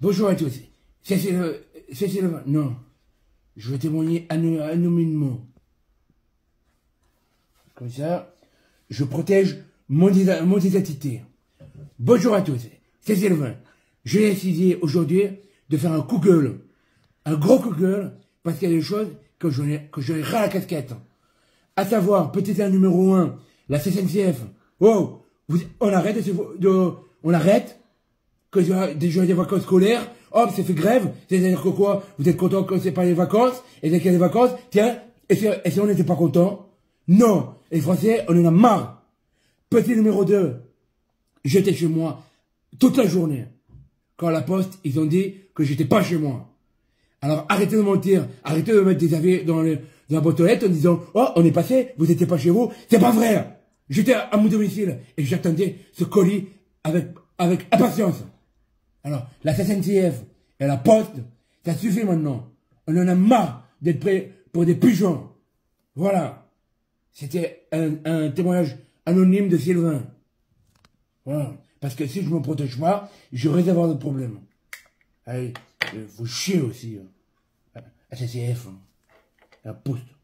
Bonjour à tous. C'est le... Non. Je vais témoigner anonymement. Comme ça, je protège mon identité. Bonjour à tous. C'est Sylvain. J'ai décidé aujourd'hui de faire un coup gueule. Un gros coup gueule, parce qu'il y a des choses que j'en ai ras la casquette. À savoir, petit 1 numéro 1, la SNCF. Oh, on arrête on arrête que déjà des vacances scolaires, hop, c'est fait grève, c'est-à-dire que quoi, vous êtes content que c'est pas les vacances, et dès qu'il y a des vacances, tiens, et si on n'était pas content? Non, les Français, on en a marre. Petit numéro 2, j'étais chez moi toute la journée. Quand à la poste, ils ont dit que j'étais pas chez moi. Alors arrêtez de mentir, arrêtez de mettre des avis dans la boîte aux lettres en disant, oh, on est passé, vous n'étiez pas chez vous, c'est pas vrai. J'étais à mon domicile et j'attendais ce colis avec impatience. Alors, la SNCF et la Poste, ça suffit maintenant. On en a marre d'être prêts pour des pigeons. Voilà. C'était un témoignage anonyme de Sylvain. Voilà. Parce que si je ne me protège pas, je risque d'avoir des problèmes. Allez, vous chiez aussi. La SNCF, la Poste.